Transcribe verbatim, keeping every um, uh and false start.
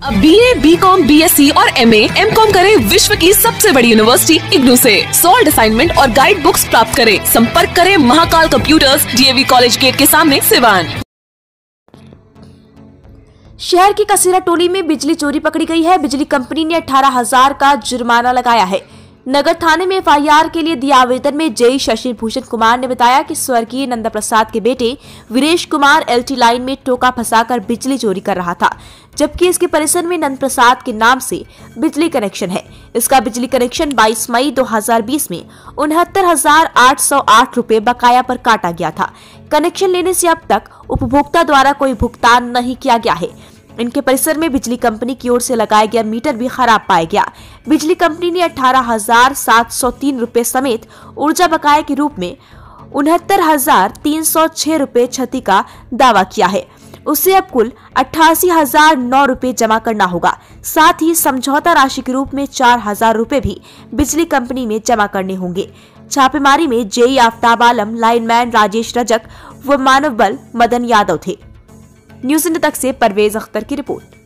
अब B A, B com, B S C और M ए, M com करें विश्व की सबसे बड़ी यूनिवर्सिटी इग्नू से। सॉल्ड असाइनमेंट और गाइड बुक्स प्राप्त करें। संपर्क करें Mahakal computers, D A V college gate के सामने, सिवान। शहर की कसीरा टोली में बिजली चोरी पकड़ी गई है। बिजली कंपनी ने अठारह हजार का जुर्माना लगाया है। नगर थाने में एफ आई आर के लिए दिया आवेदन में जय शशि भूषण कुमार ने बताया कि स्वर्गीय नंदा प्रसाद के बेटे Viresh Kumar L T line में टोका फंसाकर बिजली चोरी कर रहा था, जबकि इसके परिसर में नंद प्रसाद के नाम से बिजली कनेक्शन है। इसका बिजली कनेक्शन बाईस मई दो हजार बीस में उनहत्तर हजार आठ सौ आठ रूपए बकाया पर काटा गया था। कनेक्शन लेने से अब तक उपभोक्ता द्वारा कोई भुगतान नहीं किया गया है। इनके परिसर में बिजली कंपनी की ओर से लगाया गया मीटर भी खराब पाया गया। बिजली कंपनी ने अठारह हजार सात सौ तीन रूपए समेत ऊर्जा बकाया के रूप में उनहत्तर हजार तीन सौ छह रूपए क्षति का दावा किया है। उससे अब कुल अट्ठासी हजार नौ रूपए जमा करना होगा। साथ ही समझौता राशि के रूप में चार हजार रूपए भी बिजली कंपनी में जमा करने होंगे। छापेमारी में जेई आफ्ताब आलम, लाइनमैन राजेश रजक व मानव बल मदन यादव थे। न्यूज़ इंडिया तक से परवेज अख्तर की रिपोर्ट।